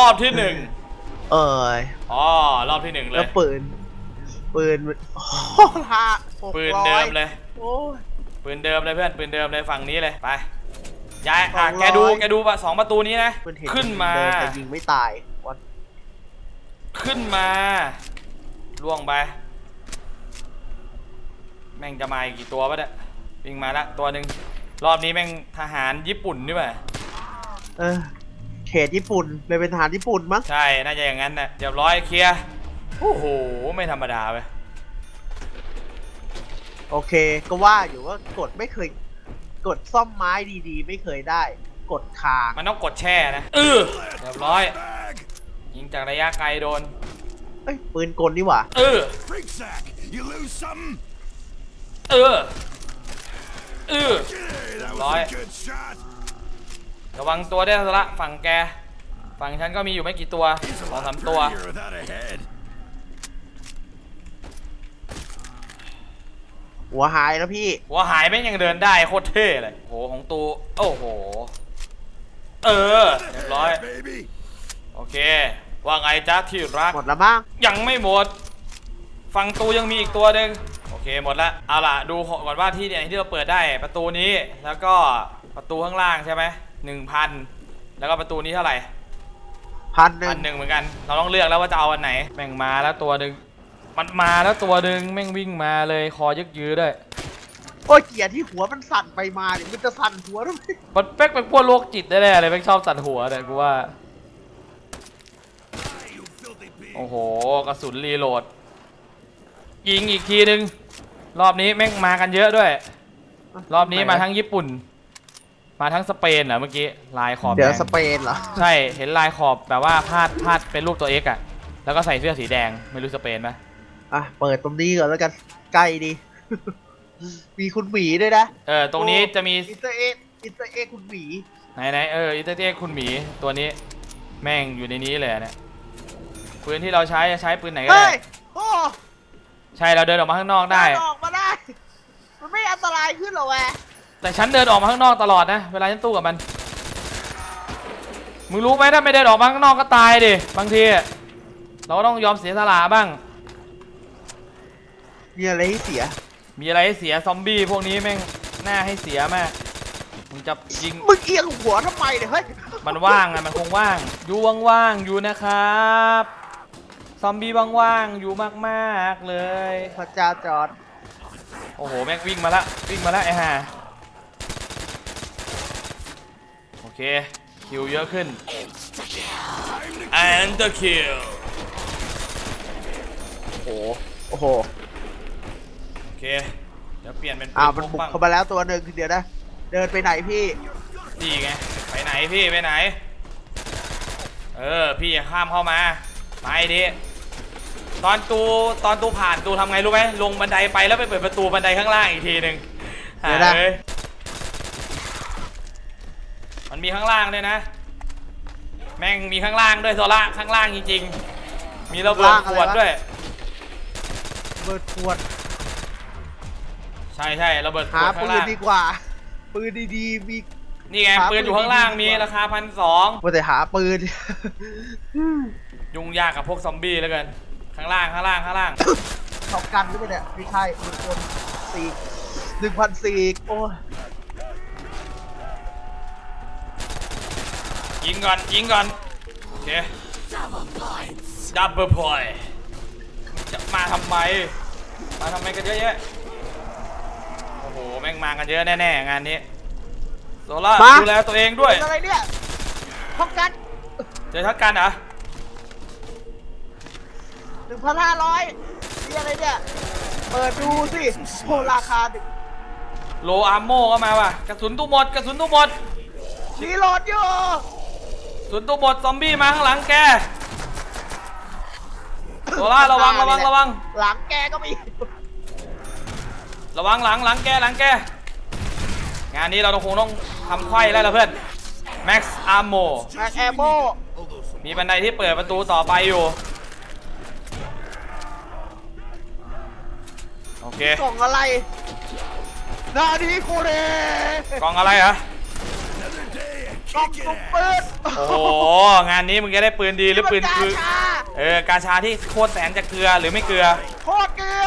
อบที่1 อ๋รอบที่1เลยแล้วปืนท่าปืนเดิมเลยปืนเดิมเลยเพื่อนปืนเดิมเลยฝั่งนี้เลยไปย้ายแกดู2ประตูนี้นะขึ้นมาแต่ยิงไม่ตายขึ้นมาล่วงไปแม่งจะมาอีกกี่ตัววะเนี่ยวิ่งมาละตัวหนึ่งรอบนี้แม่งทหารญี่ปุ่นนี่ป่ะเขตญี่ปุ่นเลยเป็นทหารญี่ปุ่นมั้งใช่น่าจะอย่างนั้นนะเรียบร้อยเคลียร์โอ้โหไม่ธรรมดาเว้ยโอเคก็ว่าอยู่ว่ากดไม่เคยกดซ่อมไม้ดีๆไม่เคยได้กดคามันต้องกดแช่นะเรียบร้อยยิงจากระยะไกลโดนปืนกลนี่หว่าเรียบร้อยระวังตัวได้ละฝั่งแกฝั่งฉันก็มีอยู่ไม่กี่ตัว2-3ตัวหัวหายแล้วพี่หัวหายไม่ยังเดินได้โคตรเท่เลยโหของตูโอ้โหเรียบร้อยโอเคว่าไงจ๊ะที่รักหมดแล้วมั้งยังไม่หมดฝั่งตูยังมีอีกตัวหนึ่งโอเคหมดละเอาล่ะดูก่อนว่าที่เนี่ยที่เราเปิดได้ประตูนี้แล้วก็ประตูข้างล่างใช่ไหม1,000แล้วก็ประตูนี้เท่าไหร่1,000เหมือนกันเราต้องเลือกแล้วว่าจะเอาอันไหนแม่งมาแล้วตัวหนึ่งมันมาแล้วตัวหนึ่งแม่งวิ่งมาเลยคอยึกยื้อด้วยโอ้ยเกียร์ที่หัวมันสั่นไปมาเนี่ยมันจะสั่นหัวทำไมมันเป๊กเป็นพวกโรคจิตได้เลยแม่งชอบสั่นหัวเนี่ยกูว่าโอ้โหกระสุนรีโหลดยิงอีกทีนึงรอบนี้แม่งมากันเยอะด้วยรอบนี้มาทั้งญี่ปุ่นมาทั้งสเปนเหรอเมื่อกี้ลายขอบเดี๋ยวสเปนเหรอใช่เห็นลายขอบแบบว่าพาดเป็นรูปตัว X อ่ะแล้วก็ใส่เสื้อสีแดงไม่รู้สเปนไหมเปิดตรงนี้ก่อนแล้วกันใกล้ดีมีคุณหมีด้วยนะตรงนี้จะมีอินเตอร์เอ็กคุณหมีไหนอินเตอร์เอ็กคุณหมีตัวนี้แม่งอยู่ในนี้เลยเนี่ยปืนที่เราใช้ปืนไหนก็ได้ใช่เราเดินออกมาข้างนอกได้ออกมาได้มันไม่อันตรายขึ้นหรอแวแต่ฉันเดินออกมาข้างนอกตลอดนะเวลาฉันตู้กับมันมึงรู้ไหมถ้าไม่เดินออกมาข้างนอกก็ตายดิบางทีเราก็ต้องยอมเสียสละบ้างมีอะไรให้เสียซอมบี้พวกนี้แม่งหน้าให้เสียมากมึงจะยิงมึงเอียงหัวทำไมเนี่ยเฮ้ยมันว่างไงมันคงว่างอยู่ว่างๆอยู่นะครับซอมบี้ว่างๆอยู่มากๆเลยพระเจ้าจอดโอ้โหแม่งวิ่งมาละไอ้ห่าโอเคคิวเยอะขึ้น and the kill โอ้โหโอเคเดี๋ยวเปลี่ยนเป็นมันบุกเข้ามาแล้วตัวหนึ่งเดี๋ยวนะเดินไปไหนพี่นี่ไงไปไหนพี่ไปไหนพี่ข้ามเข้ามาไปดิตอนตูผ่านตูทำไงรู้ไหมลงบันไดไปแล้วไปเปิดประตูบันไดข้างล่างอีกทีหนึ่งเลยมันมีข้างล่างด้วยนะแม่งมีข้างล่างด้วยโซล่าข้างล่างจริงๆมีระเบิดขวดด้วยระเบิดขวดใช่ระเบิดขวดข้างล่างหาปืนดีกว่าปืนดีๆมีนี่ไงปืนอยู่ข้างล่างมีราคา1,200 ว่าแต่หาปืนยุ่งยากกับพวกซอมบี้แล้วกันข้างล่างเขากันหรือเปล่าเนี่ยไม่ใช่ปืนคน1,400โอ้ยยิงก่อนโอเคดับเบิลพอยต์จะมาทำไมกันเยอะแยะโอ้โหแม่งมากันเยอะแน่ๆงานนี้โซล่าดูแลตัวเองด้วยอะไรเนี่ยช็อตกันเจอช็อตกันเหรอ 1,500นี่อะไรเนี่ยเปิดดูสิโหราคาโลอาร์โม่ก็มาว่ะกระสุนตู้หมดรีโหลดอยู่กระสุนตู้หมดซอมบี้มาข้างหลังแกโซล่าระวังหลังแกก็มีระวังหลังแกงานนี้เราคงต้องทำไขว้แล้วล่ะเพื่อนแม็กซ์อาร์โมมีบันไดที่เปิดประตูต่อไปอยู่โอเคกล่องอะไรนาดีโคเรกล่องอะไรเหรอกล่องสุ่มปืนโอ้โหงานนี้มึงจะได้ปืนดีหรือปืนคือกาชาที่โคตรแสนจะเกลือหรือไม่เกลือโคตรเกลือ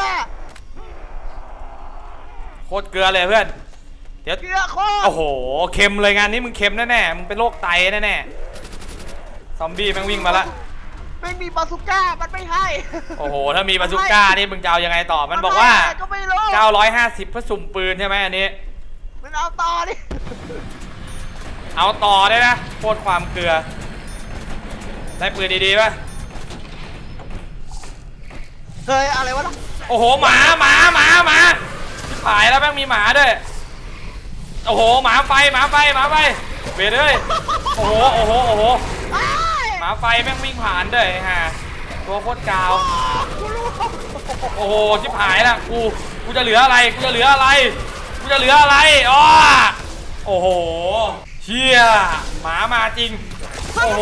โคตรเกลือเลยเพื่อนเดี๋ยวเกลือโคตรโอ้โหเค็มเลยงานนี้มึงเค็มแน่ๆมึงเป็นโรคไตแน่ๆซอมบี้แม่งวิ่งมาละไม่มีบาซูก้ามันไม่ให้โอ้โหถ้ามีบาซูก้านี่มึงจะเอายังไงต่อมันบอกว่าก็ไม่รู้ 950เพื่อสุ่มปืนใช่ไหมอันนี้มันเอาต่อดิเอาต่อได้นะโคตรความเกลือได้ปืนดีๆป่ะเฮ้ยอะไรวะล่ะโอ้โหหมาที่ผายแล้วแม่งมีหมาด้วยโอ้โหหมาไฟเบรดเลยโอ้โหหมาไฟแม่งวิ่งผ่านด้วยฮะตัวโคตรกาวโอ้โหชิบหายละกูจะเหลืออะไรอ๋อโอ้โหเชี่ยหมามาจริงโอ้โห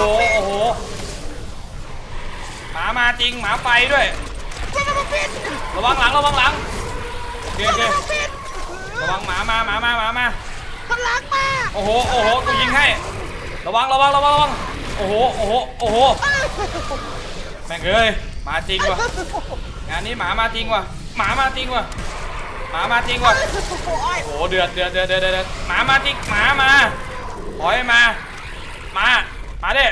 หมามาจริงหมาไฟด้วยระวังหลังโอเคระวังหมามาข้างหลังมาโอ้โหกูยิงให้ระวังโอ้โหแม่งเอ้ยมาจริงว่ะงานนี้หมามาจริงว่ะโอ้โหเดือดหมามาจริงหมามาถอยมาดิ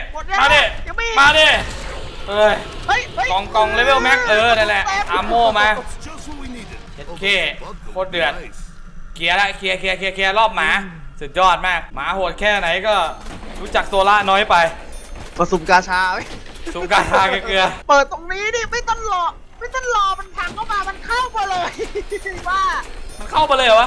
เอ้ยกองเลเวลแม็กนั่นแหละอาโมมาโอเคโคตรเดือดเคลียร์รอบหมาสุดยอดมากหมาโหดแค่ไหนก็รู้จักโซล่าน้อยไปมาสุ่มกาชาไหมสุ่มกาชาเกลือเปิดตรงนี้ดิไม่ต้องรอมันพังเข้ามามันเข้ามาเลยว่ามันเข้ามาเลยเหรอวะ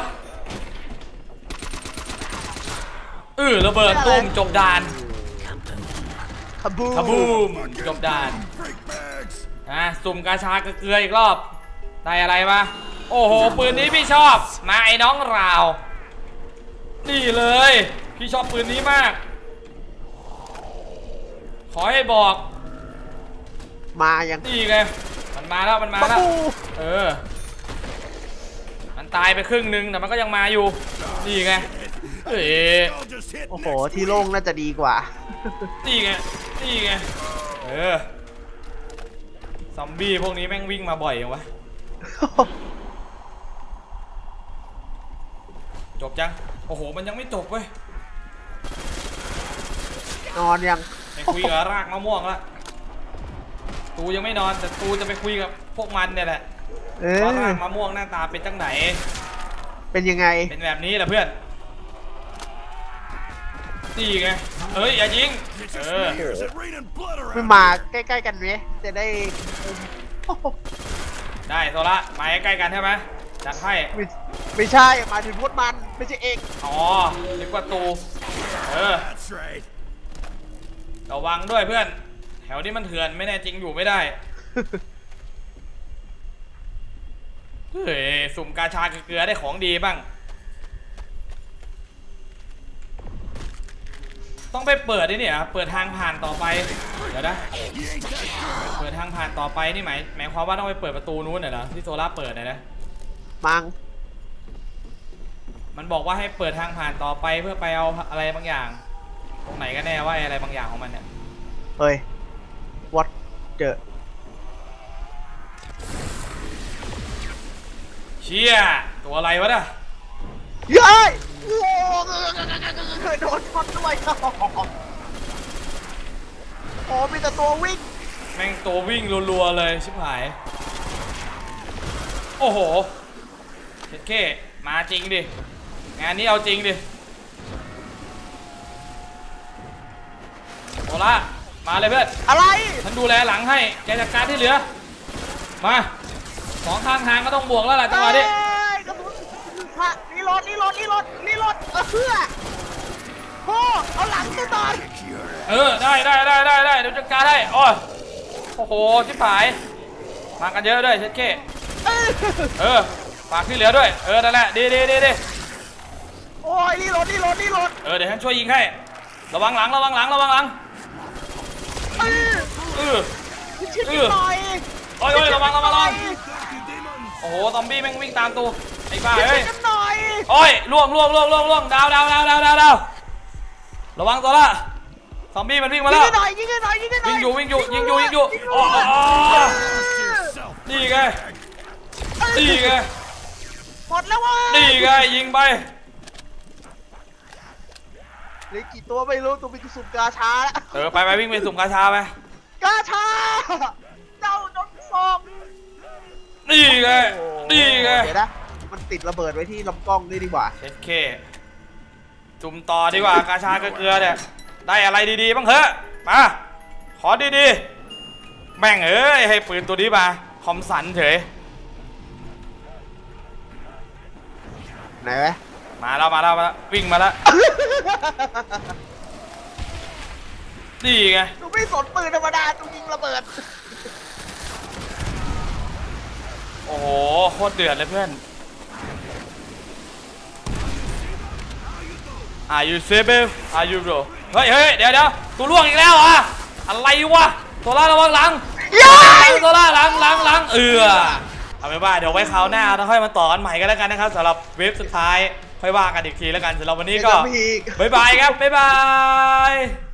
ระเบิดตุ้มจบด่านคาบูมจบด่านสุ่มกาชาเกลืออีกรอบได้อะไรมาโอ้โหปืนนี้พี่ชอบมาไอ้น้องราวนี่เลยพี่ชอบปืนนี้มากขอให้บอกมายังนี่ไงมันมาแล้วมันตายไปครึ่งนึงแต่มันก็ยังมาอยู่นี่ไงโอ้โหที่โล่งน่าจะดีกว่านี่ไงซอมบี้พวกนี้แม่งวิ่งมาบ่อยอย่างวะจบจังโอ้โหมันยังไม่จบเว้ยนอนยังไปคุยกับรากมะม่วงละตูยังไม่นอนแต่ตูจะไปคุยกับพวกมันเนี่ยแหละว่ารากมะม่วงหน้าตาเป็นจังไหนเป็นยังไงเป็นแบบนี้แหละเพื่อนนี่ไงอย่ายิงไม่มาใกล้ๆกันไหมจะได้โซล่ามาใกล้กันใช่ไหมจัดให้ไม่ใช่มาถึงพวกมันไม่ใช่เองอ๋อนึกว่าตูระวังด้วยเพื่อนแถวนี้มันเถื่อนไม่แน่จริงอยู่ไม่ได้สุ่มกาชาเกลือได้ของดีบ้างต้องไปเปิดดิเนี่ยเปิดทางผ่านต่อไปเดี๋ยวนะเปิดทางผ่านต่อไปนี่หมายความว่าต้องไปเปิดประตูนู้นเหรอที่โซล่าเปิดนะมังมันบอกว่าให้เปิดทางผ่านต่อไปเพื่อไปเอาอะไรบางอย่างตรงไหนกันแน่ว่าอะไรบางอย่างของมันเนี่ยเฮ้ยวัดเจอเชี่ยตัวอะไรวะเนี่ยยัยโอ้เคยโดนช็อตด้วยโอ้มีแต่ตัววิ่งแม่งตัววิ่งรัวๆเลยชิบหายโอ้โหเช็ดเก้มาจริงดิงานนี้เอาจริงดิโอล่ามาเลยเพื่อนอะไรฉันดูแลหลังให้แกจัดการที่เหลือมาสองข้างทางก็ต้องบวกแล้วแหละจังหวะนี้รีโหลดเพื่อโอ้เอาหลังตัวต่อยได้เดี๋ยวจัดการได้โอ้โหชิบหายมากันเยอะด้วยเช็ดเก้ฝากที่เหลือด้วยนั่นแหละดีโอ้ยรีโหลดเดี๋ยวฉันช่วยยิงให้ระวังหลังชิดหน่อยโอ้ยระวังโอ้โหซอมบี้แม่งวิ่งตามตัวไอ้บ้าเอ้ยโอ้ยล่วงดาวระวังตัวละซอมบี้มันวิ่งมาแล้วยิงหน่อยยิงหน่อยยิงหน่อยยิงอยู่นี่ไงหมดแล้ววะนี่ไงยิงไปเหลือกี่ตัวไม่รู้ตัวมีกระสุนกาชาแล้วไปวิ่งไปสุ่มกาชาไปกาชาเจ้าจนฟองนี่ไงเดี๋ยวนะมันติดระเบิดไว้ที่ลำกล้องนี่ดีกว่าเช็ดเคจุ่มต่อดีกว่ากาชาเกลือเนี่ยได้อะไรดีๆบ้างเถอะมาขอดีๆแม่งเอ้ยให้ปืนตัวนี้มาคอมสันเฉยไหนไหมมาแล้ววิ่งมาแล้วนี่ไงตูไม่สนปืนธรรมดาตูยิงระเบิดโอ้โหโคตรเดือดเลยเพื่อน Are you safe Are you bro เฮ้ยเดี๋ยวตัวล่วงอีกแล้วอ่ะอะไรวะตัวล่าระวังหลังตัวล่าหลังเอาไปว่าเดี๋ยวไว้คราวหน้าเราค่อยมาต่อกันใหม่กันแล้วกันนะครับสำหรับเว็บสุดท้ายค่อยว่ากันอีกทีแล้วกันสำหรับวันนี้ก็บ๊ายบายครับบ๊ายบาย